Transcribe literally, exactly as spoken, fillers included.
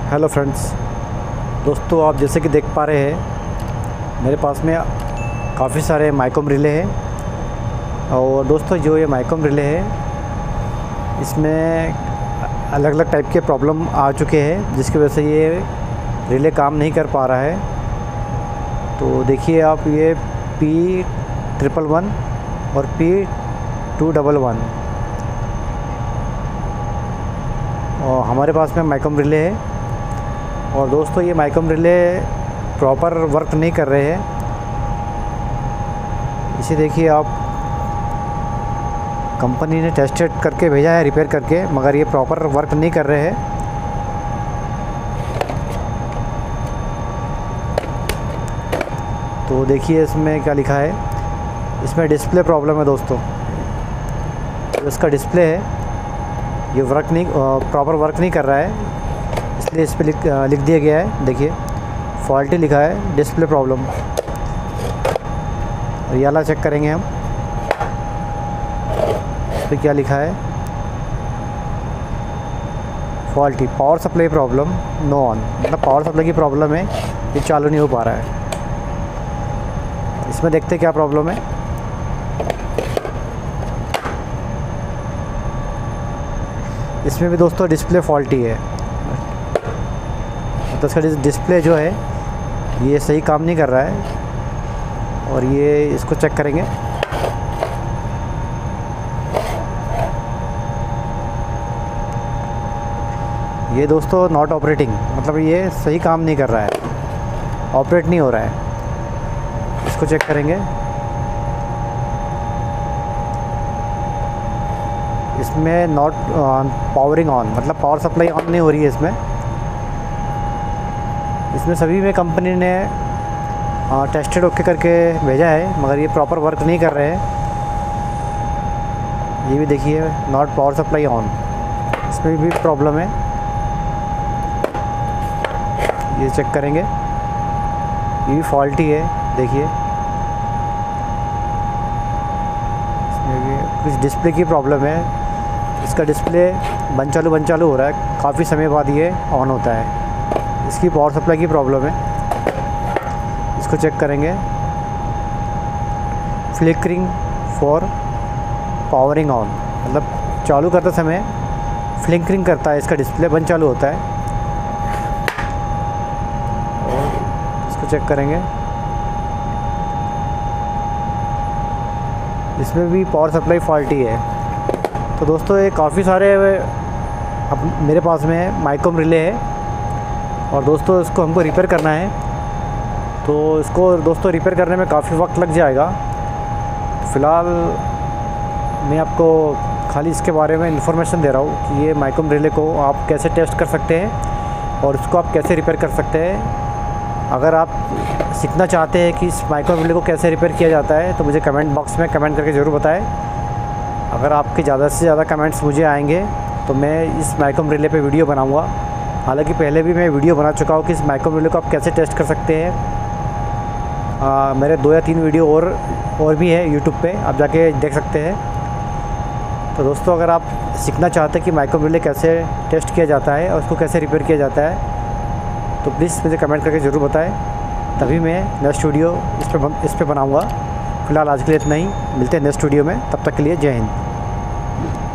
Hello friends, दोस्तों आप जैसे कि देख पा रहे हैं मेरे पास में काफ़ी सारे माइकोम रिले हैं। और दोस्तों जो ये माइकोम रिले है इसमें अलग अलग टाइप के प्रॉब्लम आ चुके हैं जिसकी वजह से ये रिले काम नहीं कर पा रहा है। तो देखिए आप, ये पी ट्रिपल वन और पी टू डबल वन और हमारे पास में माइकोम रिले है। और दोस्तों ये माइकोम रिले प्रॉपर वर्क नहीं कर रहे हैं। इसे देखिए आप, कंपनी ने टेस्टेड करके भेजा है रिपेयर करके, मगर ये प्रॉपर वर्क नहीं कर रहे हैं। तो देखिए इसमें क्या लिखा है, इसमें डिस्प्ले प्रॉब्लम है दोस्तों। तो इसका डिस्प्ले है ये वर्क नहीं, प्रॉपर वर्क नहीं कर रहा है, इसलिए इस पर लिख लिख दिया गया है। देखिए फॉल्टी लिखा है, डिस्प्ले प्रॉब्लम। और ये वाला चेक करेंगे हम, इस पर क्या लिखा है, faulty power supply problem no on, मतलब पावर सप्लाई की प्रॉब्लम है, ये चालू नहीं हो पा रहा है। इसमें देखते हैं क्या प्रॉब्लम है। इसमें भी दोस्तों डिस्प्ले फॉल्टी है, तो इसका डिस्प्ले जो है ये सही काम नहीं कर रहा है। और ये इसको चेक करेंगे, ये दोस्तों नॉट ऑपरेटिंग, मतलब ये सही काम नहीं कर रहा है, ऑपरेट नहीं हो रहा है। इसको चेक करेंगे, इसमें नॉट पावरिंग ऑन, मतलब पावर सप्लाई ऑन नहीं हो रही है इसमें। इसमें सभी में कंपनी ने टेस्टेड ओके करके भेजा है, मगर ये प्रॉपर वर्क नहीं कर रहे हैं। ये भी देखिए नॉट पावर सप्लाई ऑन, इसमें भी प्रॉब्लम है। ये चेक करेंगे, ये भी फॉल्टी है। देखिए इसमें भी कुछ डिस्प्ले की प्रॉब्लम है, इसका डिस्प्ले बंद चालू बंद चालू हो रहा है, काफ़ी समय बाद ये ऑन होता है। इसकी पावर सप्लाई की प्रॉब्लम है। इसको चेक करेंगे, फ्लिकरिंग फॉर पावरिंग ऑन, मतलब चालू करते समय फ्लिकरिंग करता है, इसका डिस्प्ले बंद चालू होता है। और इसको चेक करेंगे, इसमें भी पावर सप्लाई फॉल्टी है। तो दोस्तों ये काफ़ी सारे अब मेरे पास में माइकोम रिले है, और दोस्तों इसको हमको रिपेयर करना है। तो इसको दोस्तों रिपेयर करने में काफ़ी वक्त लग जाएगा। फ़िलहाल मैं आपको खाली इसके बारे में इन्फॉर्मेशन दे रहा हूँ कि ये माइकोम रिले को आप कैसे टेस्ट कर सकते हैं और इसको आप कैसे रिपेयर कर सकते हैं। अगर आप सीखना चाहते हैं कि इस माइकोम रिले को कैसे रिपेयर किया जाता है तो मुझे कमेंट बॉक्स में कमेंट करके ज़रूर बताएं। अगर आपके ज़्यादा से ज़्यादा कमेंट्स मुझे आएंगे तो मैं इस माइकोम रिले पे वीडियो बनाऊँगा। हालांकि पहले भी मैं वीडियो बना चुका हूँ कि इस माइकोम रिले को आप कैसे टेस्ट कर सकते हैं। आ, मेरे दो या तीन वीडियो और और भी है यूट्यूब पे, आप जाके देख सकते हैं। तो दोस्तों अगर आप सीखना चाहते हैं कि माइकोम रिले कैसे टेस्ट किया जाता है और उसको कैसे रिपेयर किया जाता है तो प्लीज़ मुझे कमेंट करके ज़रूर बताएं, तभी मैं नेक्स्ट वीडियो इस पर इस पर बनाऊँगा। फ़िलहाल आज के लिए इतना ही, मिलते हैं नेक्स्ट वीडियो में, तब तक के लिए जय हिंद।